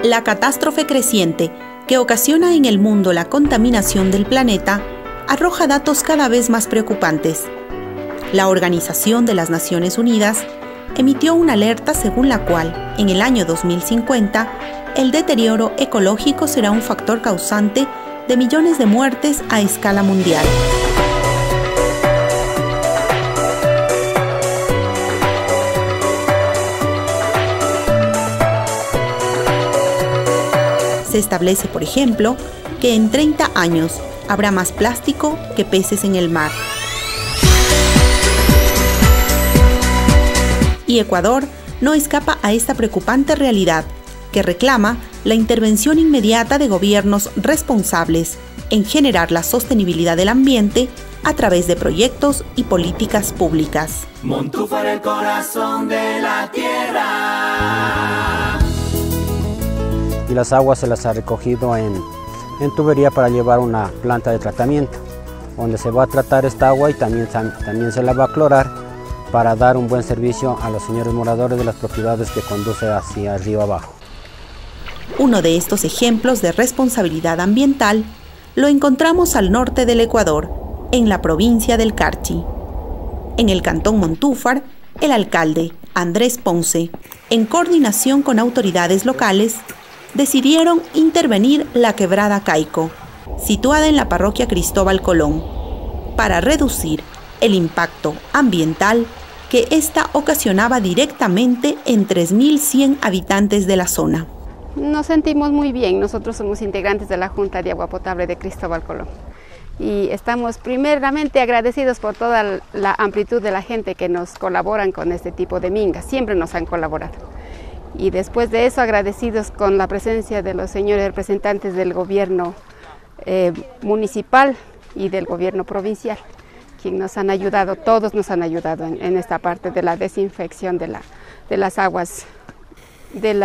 La catástrofe creciente que ocasiona en el mundo la contaminación del planeta arroja datos cada vez más preocupantes. La Organización de las Naciones Unidas emitió una alerta según la cual, en el año 2050, el deterioro ecológico será un factor causante de millones de muertes a escala mundial. Se establece, por ejemplo, que en 30 años habrá más plástico que peces en el mar. Y Ecuador no escapa a esta preocupante realidad, que reclama la intervención inmediata de gobiernos responsables en generar la sostenibilidad del ambiente a través de proyectos y políticas públicas. Montúfar, el corazón de la tierra. Y las aguas se las ha recogido en tubería para llevar una planta de tratamiento, donde se va a tratar esta agua y también se la va a clorar para dar un buen servicio a los señores moradores de las propiedades que conduce hacia el río abajo. Uno de estos ejemplos de responsabilidad ambiental lo encontramos al norte del Ecuador, en la provincia del Carchi. En el cantón Montúfar, el alcalde, Andrés Ponce, en coordinación con autoridades locales, decidieron intervenir la quebrada Caico, situada en la parroquia Cristóbal Colón, para reducir el impacto ambiental que ésta ocasionaba directamente en 3.100 habitantes de la zona. Nos sentimos muy bien, nosotros somos integrantes de la Junta de Agua Potable de Cristóbal Colón y estamos primeramente agradecidos por toda la amplitud de la gente que nos colaboran con este tipo de mingas, siempre nos han colaborado. Y después de eso agradecidos con la presencia de los señores representantes del gobierno municipal y del gobierno provincial, quienes nos han ayudado, todos nos han ayudado en esta parte de la desinfección de las aguas del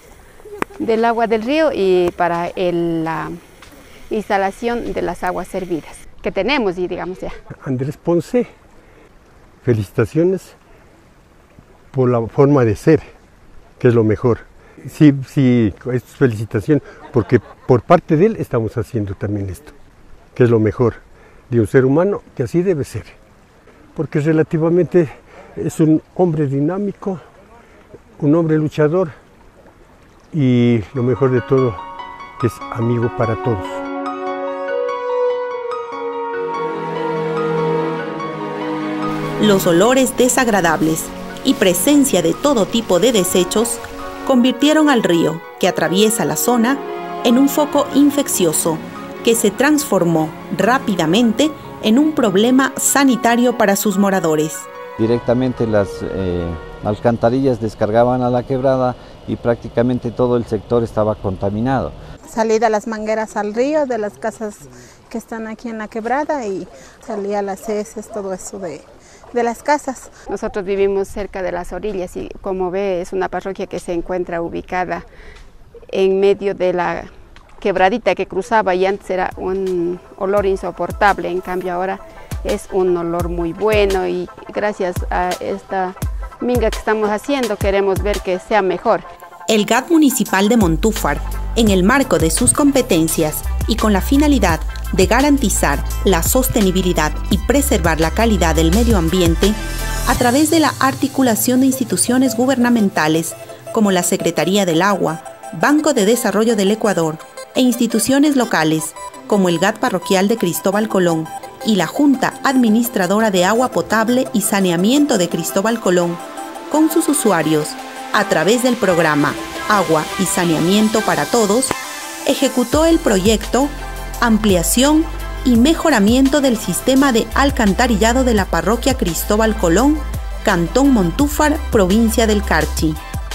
agua del río y para la instalación de las aguas servidas que tenemos y digamos ya. Andrés Ponce, felicitaciones por la forma de ser, que es lo mejor. Sí, es felicitación, porque por parte de él estamos haciendo también esto, que es lo mejor de un ser humano, que así debe ser, porque relativamente es un hombre dinámico, un hombre luchador y lo mejor de todo, que es amigo para todos. Los olores desagradables y presencia de todo tipo de desechos convirtieron al río que atraviesa la zona en un foco infeccioso que se transformó rápidamente en un problema sanitario para sus moradores. Directamente las alcantarillas descargaban a la quebrada y prácticamente todo el sector estaba contaminado. Salí de las mangueras al río, de las casas que están aquí en la quebrada y salía las heces, todo eso de las casas. Nosotros vivimos cerca de las orillas y como ve es una parroquia que se encuentra ubicada en medio de la quebradita que cruzaba y antes era un olor insoportable, en cambio ahora es un olor muy bueno y gracias a esta minga que estamos haciendo queremos ver que sea mejor. El GAT municipal de Montúfar, en el marco de sus competencias y con la finalidad de garantizar la sostenibilidad y preservar la calidad del medio ambiente, a través de la articulación de instituciones gubernamentales como la Secretaría del Agua, Banco de Desarrollo del Ecuador e instituciones locales como el GAT parroquial de Cristóbal Colón y la Junta Administradora de Agua Potable y Saneamiento de Cristóbal Colón, con sus usuarios, a través del programa Agua y Saneamiento para Todos, ejecutó el proyecto Ampliación y mejoramiento del sistema de alcantarillado de la parroquia Cristóbal Colón, Cantón Montúfar, provincia del Carchi.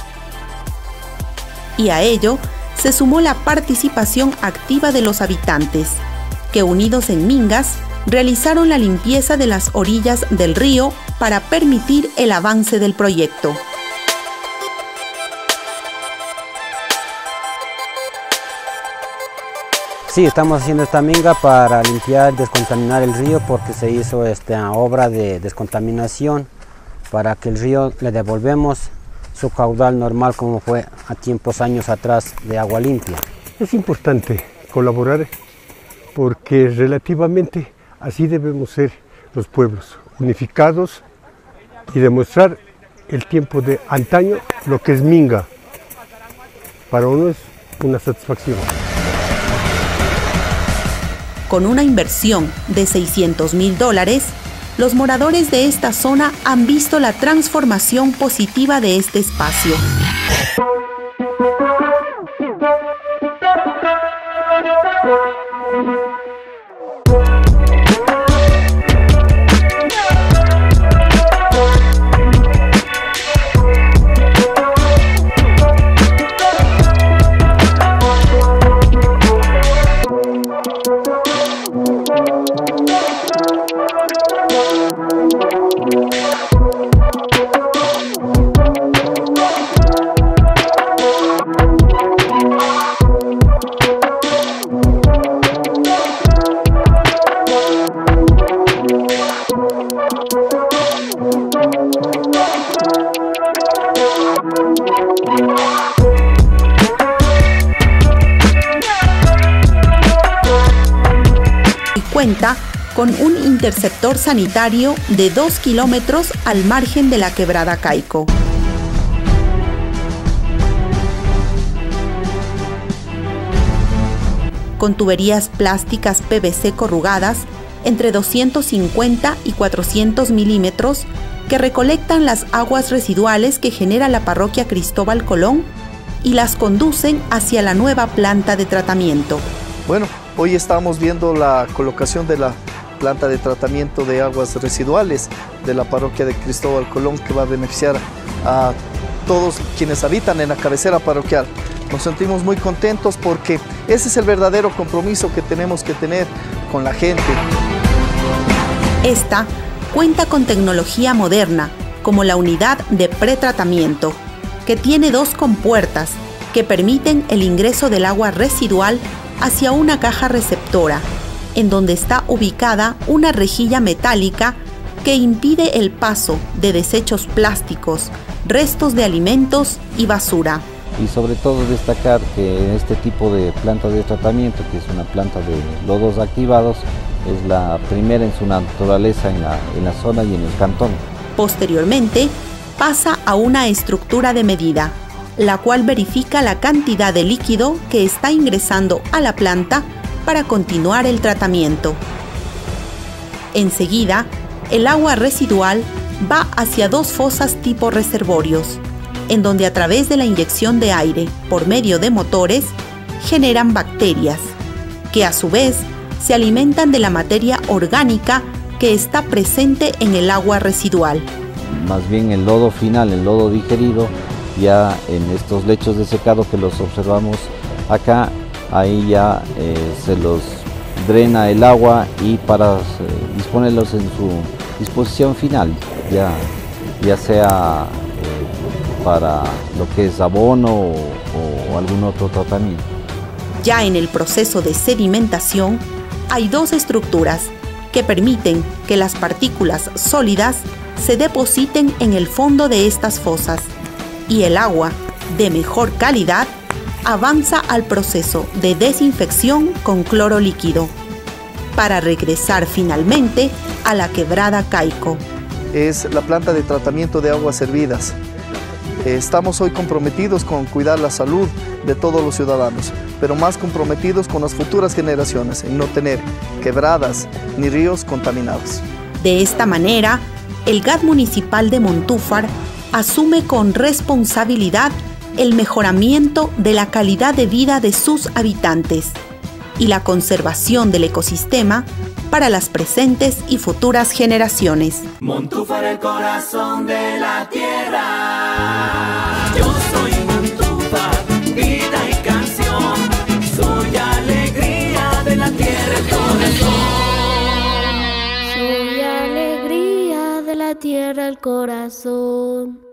Y a ello se sumó la participación activa de los habitantes, que unidos en mingas, realizaron la limpieza de las orillas del río para permitir el avance del proyecto. Sí, estamos haciendo esta minga para limpiar, descontaminar el río porque se hizo esta obra de descontaminación para que el río le devolvemos su caudal normal como fue a años atrás de agua limpia. Es importante colaborar porque relativamente así debemos ser los pueblos, unificados y demostrar el tiempo de antaño lo que es Minga. Para uno es una satisfacción. Con una inversión de $600.000, los moradores de esta zona han visto la transformación positiva de este espacio. Cuenta con un interceptor sanitario de 2 kilómetros al margen de la quebrada Caico. Con tuberías plásticas PVC corrugadas entre 250 y 400 milímetros que recolectan las aguas residuales que genera la parroquia Cristóbal Colón y las conducen hacia la nueva planta de tratamiento. Bueno, hoy estamos viendo la colocación de la planta de tratamiento de aguas residuales de la parroquia de Cristóbal Colón, que va a beneficiar a todos quienes habitan en la cabecera parroquial. Nos sentimos muy contentos porque ese es el verdadero compromiso que tenemos que tener con la gente. Esta cuenta con tecnología moderna, como la unidad de pretratamiento, que tiene 2 compuertas que permiten el ingreso del agua residual hacia una caja receptora, en donde está ubicada una rejilla metálica que impide el paso de desechos plásticos, restos de alimentos y basura. Y sobre todo destacar que este tipo de planta de tratamiento, que es una planta de lodos activados, es la primera en su naturaleza en la zona y en el cantón. Posteriormente, pasa a una estructura de medida, la cual verifica la cantidad de líquido que está ingresando a la planta para continuar el tratamiento. Enseguida, el agua residual va hacia 2 fosas tipo reservorios, en donde a través de la inyección de aire por medio de motores generan bacterias, que a su vez se alimentan de la materia orgánica que está presente en el agua residual. Más bien el lodo final, el lodo digerido, ya en estos lechos de secado que los observamos acá, ahí ya se los drena el agua y para disponerlos en su disposición final, ya sea para lo que es abono o algún otro tratamiento. Ya en el proceso de sedimentación hay 2 estructuras que permiten que las partículas sólidas se depositen en el fondo de estas fosas y el agua, de mejor calidad, avanza al proceso de desinfección con cloro líquido, para regresar finalmente a la quebrada Caico. Es la planta de tratamiento de aguas servidas. Estamos hoy comprometidos con cuidar la salud de todos los ciudadanos, pero más comprometidos con las futuras generaciones en no tener quebradas ni ríos contaminados. De esta manera, el GAT municipal de Montúfar asume con responsabilidad el mejoramiento de la calidad de vida de sus habitantes y la conservación del ecosistema para las presentes y futuras generaciones. Montúfar, el corazón de la tierra. Yo soy Montúfar, vida y canción. Soy alegría de la tierra, el corazón. Soy alegría de la tierra, el corazón.